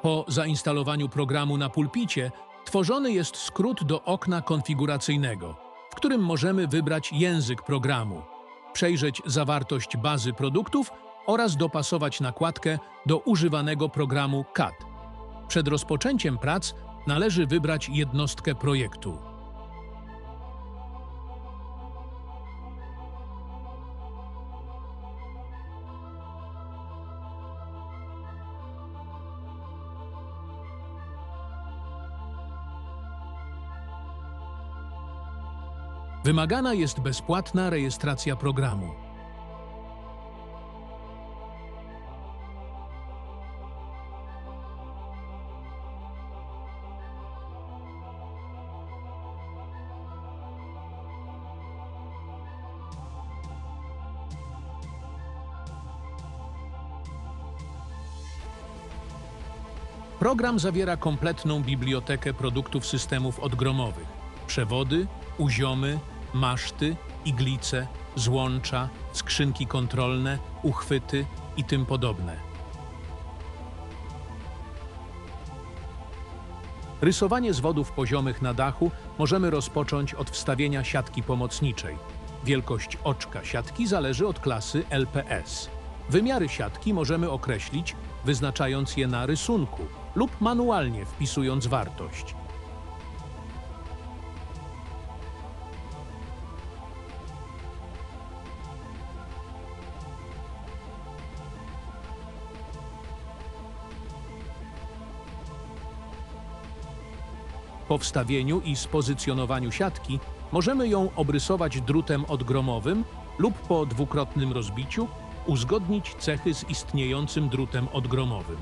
Po zainstalowaniu programu na pulpicie tworzony jest skrót do okna konfiguracyjnego, w którym możemy wybrać język programu, przejrzeć zawartość bazy produktów oraz dopasować nakładkę do używanego programu CAD. Przed rozpoczęciem prac należy wybrać jednostkę projektu. Wymagana jest bezpłatna rejestracja programu. Program zawiera kompletną bibliotekę produktów systemów odgromowych, przewody, uziomy, maszty, iglice, złącza, skrzynki kontrolne, uchwyty i tym podobne. Rysowanie zwodów poziomych na dachu możemy rozpocząć od wstawienia siatki pomocniczej. Wielkość oczka siatki zależy od klasy LPS. Wymiary siatki możemy określić, wyznaczając je na rysunku lub manualnie wpisując wartość. Po wstawieniu i spozycjonowaniu siatki możemy ją obrysować drutem odgromowym lub po dwukrotnym rozbiciu uzgodnić cechy z istniejącym drutem odgromowym.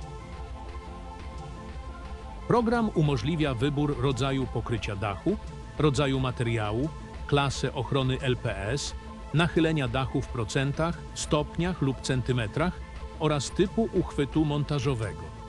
Program umożliwia wybór rodzaju pokrycia dachu, rodzaju materiału, klasę ochrony LPS, nachylenia dachu w procentach, stopniach lub centymetrach oraz typu uchwytu montażowego.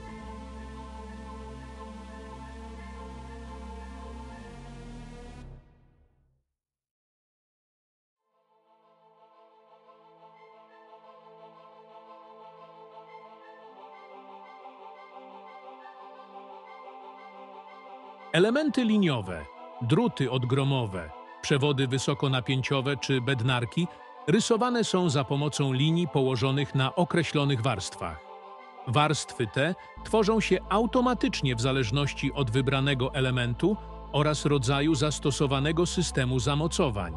Elementy liniowe, druty odgromowe, przewody wysokonapięciowe czy bednarki rysowane są za pomocą linii położonych na określonych warstwach. Warstwy te tworzą się automatycznie w zależności od wybranego elementu oraz rodzaju zastosowanego systemu zamocowań.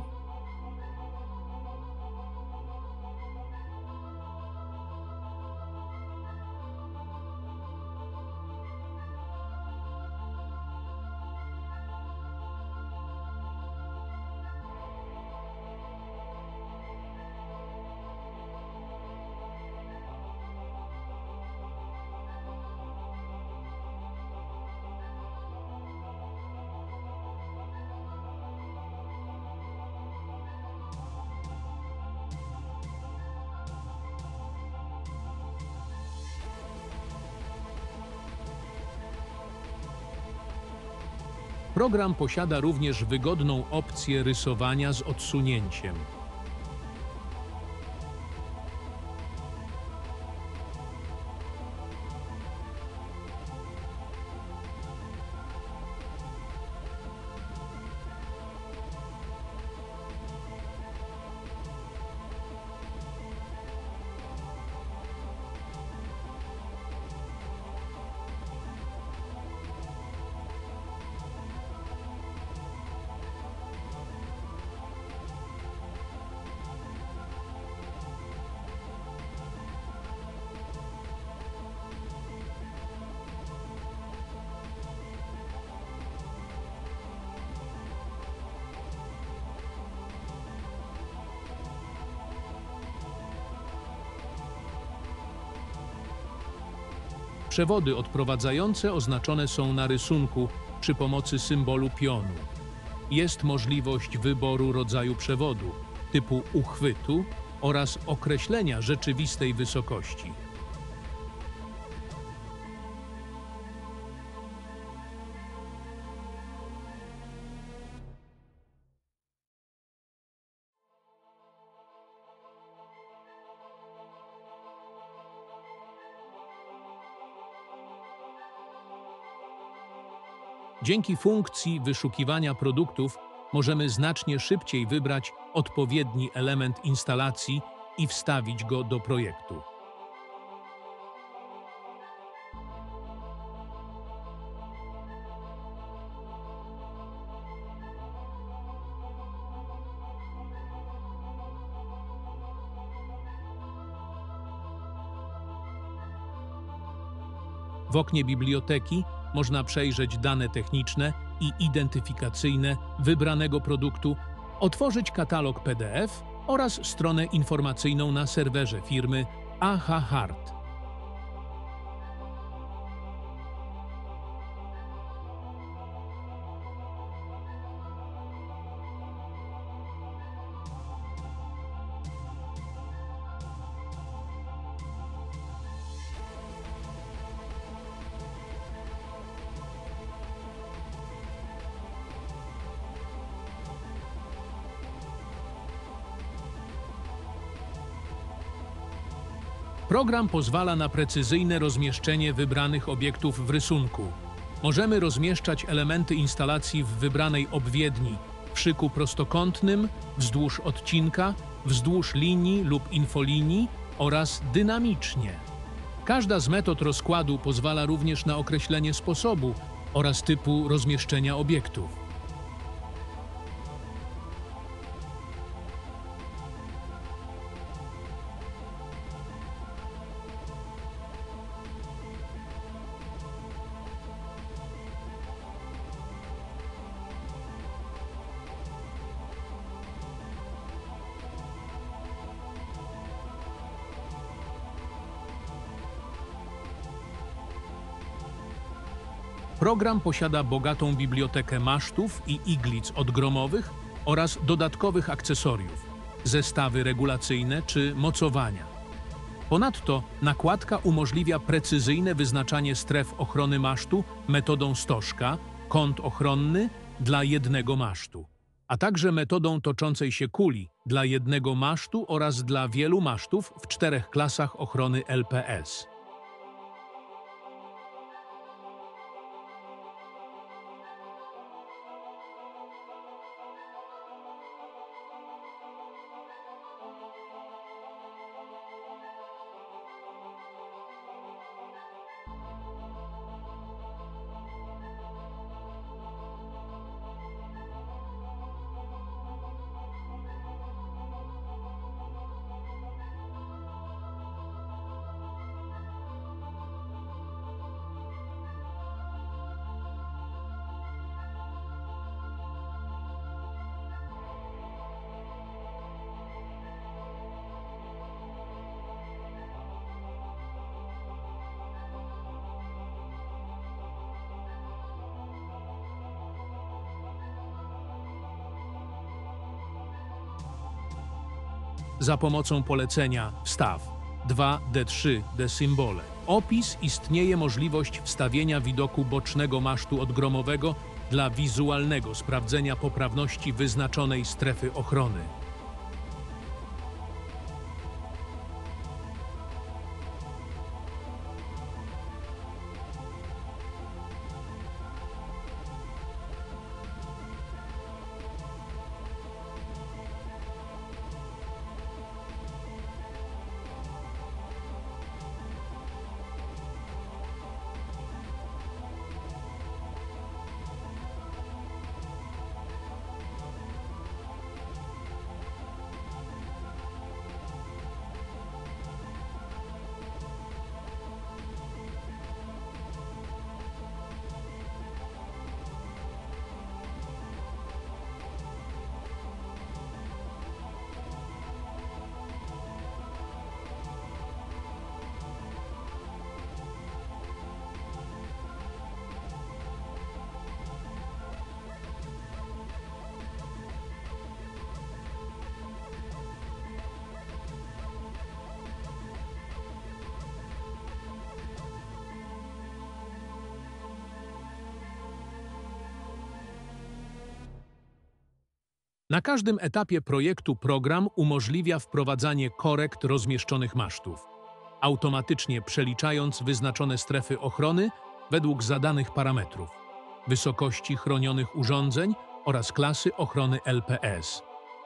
Program posiada również wygodną opcję rysowania z odsunięciem. Przewody odprowadzające oznaczone są na rysunku przy pomocy symbolu pionu. Jest możliwość wyboru rodzaju przewodu, typu uchwytu oraz określenia rzeczywistej wysokości. Dzięki funkcji wyszukiwania produktów możemy znacznie szybciej wybrać odpowiedni element instalacji i wstawić go do projektu. W oknie biblioteki można przejrzeć dane techniczne i identyfikacyjne wybranego produktu, otworzyć katalog PDF oraz stronę informacyjną na serwerze firmy AH Hart. Program pozwala na precyzyjne rozmieszczenie wybranych obiektów w rysunku. Możemy rozmieszczać elementy instalacji w wybranej obwiedni, w szyku prostokątnym, wzdłuż odcinka, wzdłuż linii lub infolinii oraz dynamicznie. Każda z metod rozkładu pozwala również na określenie sposobu oraz typu rozmieszczenia obiektów. Program posiada bogatą bibliotekę masztów i iglic odgromowych oraz dodatkowych akcesoriów, zestawy regulacyjne czy mocowania. Ponadto nakładka umożliwia precyzyjne wyznaczanie stref ochrony masztu metodą stożka, kąt ochronny dla jednego masztu, a także metodą toczącej się kuli dla jednego masztu oraz dla wielu masztów w 4 klasach ochrony LPS. Za pomocą polecenia wstaw 2D3D symbole. Opis istnieje możliwość wstawienia widoku bocznego masztu odgromowego dla wizualnego sprawdzenia poprawności wyznaczonej strefy ochrony. Na każdym etapie projektu program umożliwia wprowadzanie korekt rozmieszczonych masztów, automatycznie przeliczając wyznaczone strefy ochrony według zadanych parametrów. wysokości chronionych urządzeń oraz klasy ochrony LPS.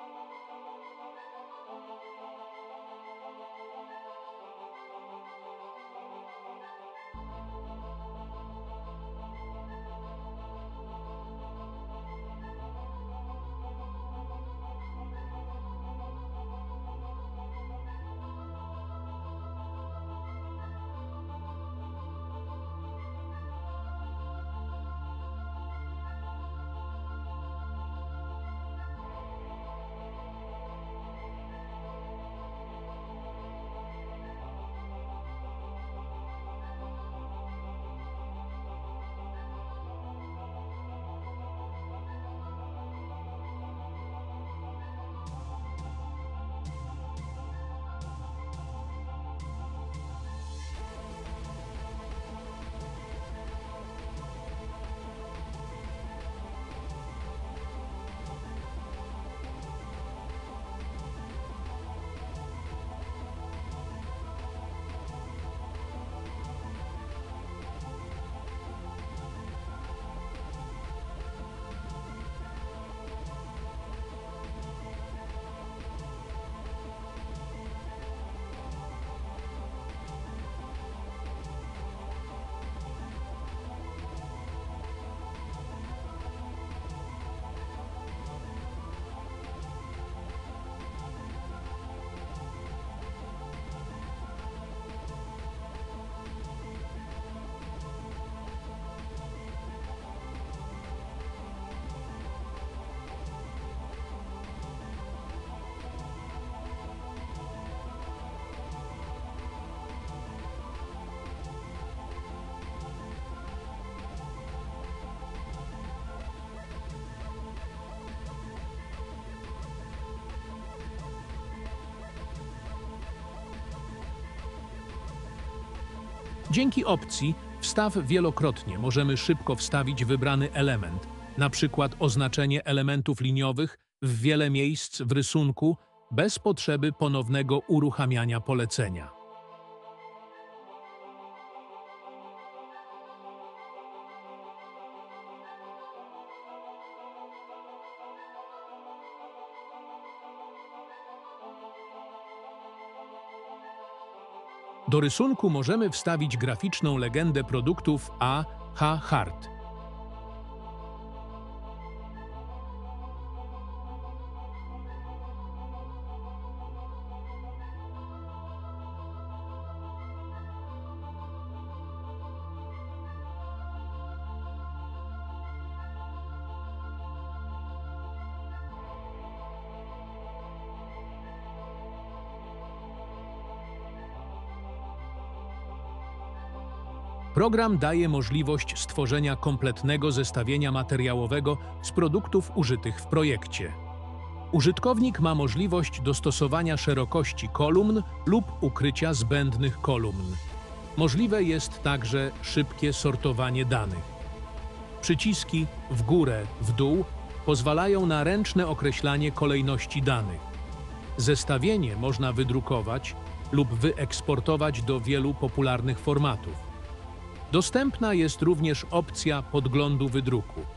Dzięki opcji Wstaw wielokrotnie możemy szybko wstawić wybrany element, na przykład oznaczenie elementów liniowych w wiele miejsc w rysunku bez potrzeby ponownego uruchamiania polecenia. Do rysunku możemy wstawić graficzną legendę produktów A.H. Hart. Program daje możliwość stworzenia kompletnego zestawienia materiałowego z produktów użytych w projekcie. Użytkownik ma możliwość dostosowania szerokości kolumn lub ukrycia zbędnych kolumn. Możliwe jest także szybkie sortowanie danych. Przyciski w górę, w dół pozwalają na ręczne określanie kolejności danych. Zestawienie można wydrukować lub wyeksportować do wielu popularnych formatów. Dostępna jest również opcja podglądu wydruku.